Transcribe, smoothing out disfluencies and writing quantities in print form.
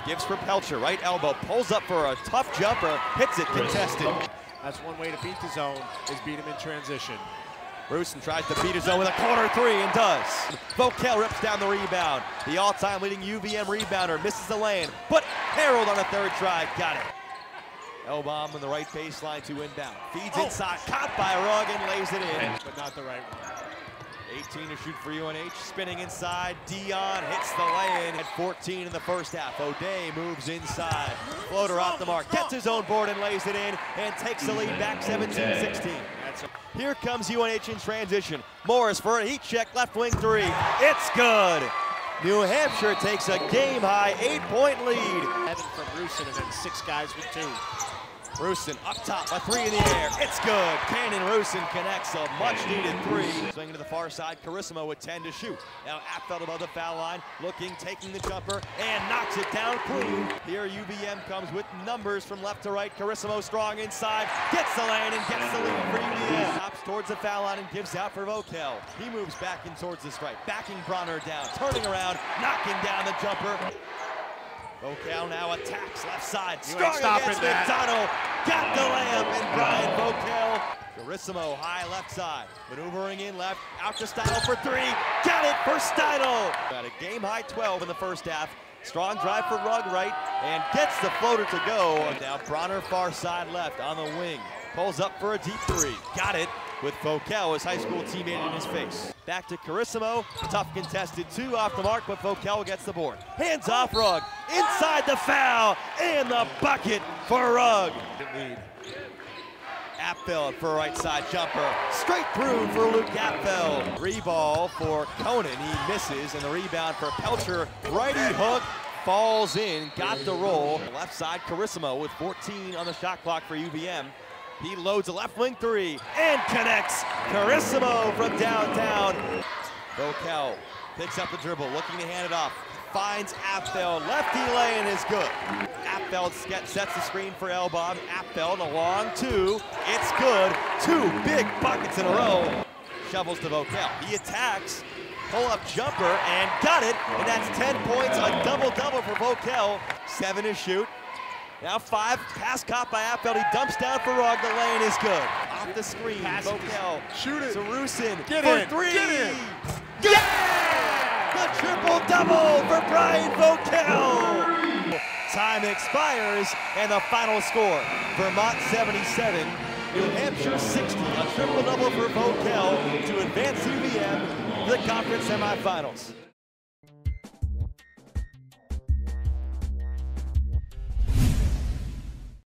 Gives for Pelcher, right elbow, pulls up for a tough jumper, hits it, contested. That's one way to beat the zone, is beat him in transition. Rusin tries to beat his zone with a corner three and does. Voelkel rips down the rebound. The all-time leading UVM rebounder misses the lane, but Harold on a third try, got it. Elbaum on the right baseline to inbound. Feeds inside, caught by Rugg and lays it in. But not the right one. 18 to shoot for UNH, spinning inside. Dion hits the lay-in at 14 in the first half. O'Day moves inside. Floater off the mark, gets his own board and lays it in, and takes the lead back 17-16. Here comes UNH in transition. Morris for a heat check, left wing three. It's good. New Hampshire takes a game-high 8-point lead. 7 from Rusin and then 6 guys with 2. Rusin up top, a three in the air. It's good. Cannon Rusin connects a much-needed three. Swinging to the far side, Carissimo with 10 to shoot. Now Apfeld above the foul line, looking, taking the jumper, and knocks it down clean. Here UVM comes with numbers from left to right. Carissimo strong inside, gets the lane and gets the lead for UVM. Hops towards the foul line and gives out for Voelkel. He moves back in towards the stripe, backing Bronner down, turning around, knocking down the jumper. Voelkel now attacks left side, strong against McDonald, got the layup, and Brian Voelkel. Carissimo high left side, maneuvering in left, out to Steidl for three, got it for Steidl. Got a game high 12 in the first half. Strong drive for Rugg right, and gets the floater to go. Now Bronner far side left on the wing, pulls up for a deep three, got it with Voelkel, his high school teammate, in his face. Back to Carissimo, tough contested two off the mark, but Voelkel gets the board. Hands off Rugg, inside the foul, and the bucket for Rugg. Apfeld for a right side jumper, straight through for Luke Apfeld. Reball for Conan, he misses, and the rebound for Pelcher. Righty hook, falls in, got the roll. Left side, Carissimo with 14 on the shot clock for UVM. He loads a left wing three and connects. Carissimo from downtown. Voelkel picks up the dribble, looking to hand it off. Finds Apfeld, lefty lane is good. Apfeld sets the screen for Elbaum. Apfeld a long two, it's good. 2 big buckets in a row. Shovels to Voelkel, he attacks. Pull-up jumper and got it, and that's 10 points, a double-double for Voelkel. 7 to shoot. Now 5, pass caught by Apfeld, he dumps down for Rugg, the lane is good. Off the screen, Voelkel, shoot it to Rusin, for three! Get in! Yeah! The triple-double for Brian Voelkel! Time expires, and the final score, Vermont 77, New Hampshire 60, a triple-double for Voelkel to advance UVM to the conference semifinals.